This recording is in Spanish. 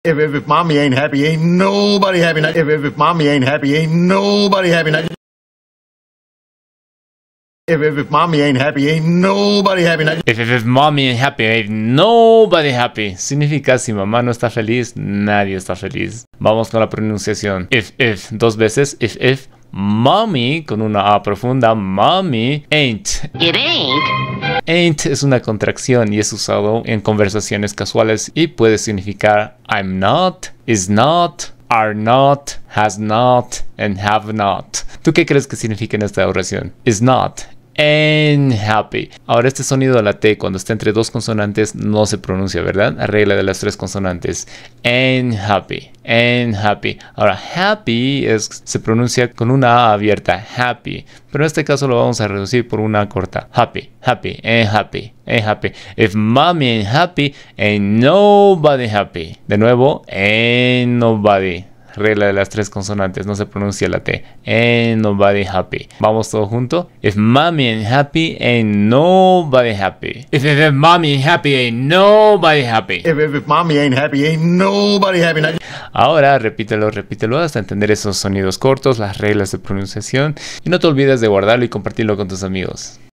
If mommy ain't happy, ain't nobody happy. If mommy ain't happy, ain't nobody happy. If mommy ain't happy, ain't nobody happy. If mommy ain't happy, ain't nobody happy. Significa si mamá no está feliz, nadie está feliz. Vamos con la pronunciación. If, dos veces. If, mommy, con una A profunda, mommy, ain't. It ain't. Ain't es una contracción y es usado en conversaciones casuales y puede significar I'm not, is not, are not, has not, and have not. ¿Tú qué crees que significa en esta oración? Is not. Ain't happy. Ahora este sonido de la T cuando está entre dos consonantes no se pronuncia, ¿verdad? La regla de las tres consonantes. Ain't happy. Ain't happy. Ahora happy se pronuncia con una A abierta. Happy. Pero en este caso lo vamos a reducir por una corta. Happy. Happy. Ain't happy. Ain't happy. If mommy ain't happy, ain't nobody happy. De nuevo, ain't nobody. Regla de las tres consonantes, no se pronuncia la T. Ain't nobody happy. Vamos todo junto. If mommy ain't happy, ain't nobody happy. If mommy ain't happy, ain't nobody happy. If mommy ain't happy, ain't nobody happy. Ahora repítelo hasta entender esos sonidos cortos, las reglas de pronunciación. Y no te olvides de guardarlo y compartirlo con tus amigos.